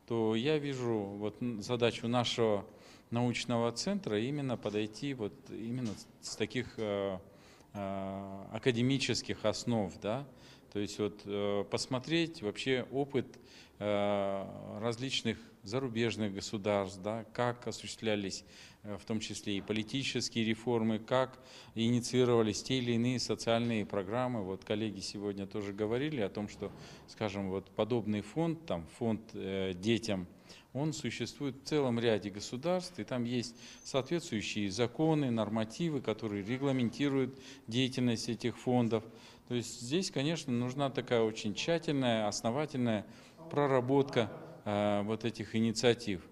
то я вижу вот задачу нашего научного центра именно подойти вот именно с таких академических основ, да, то есть вот посмотреть вообще опыт различных зарубежных государств, да, как осуществлялись в том числе и политические реформы, как инициировались те или иные социальные программы. Вот коллеги сегодня тоже говорили о том, что, скажем, вот подобный фонд, там фонд детям, он существует в целом ряде государств, и там есть соответствующие законы, нормативы, которые регламентируют деятельность этих фондов. То есть здесь, конечно, нужна такая очень тщательная, основательная проработка вот этих инициатив.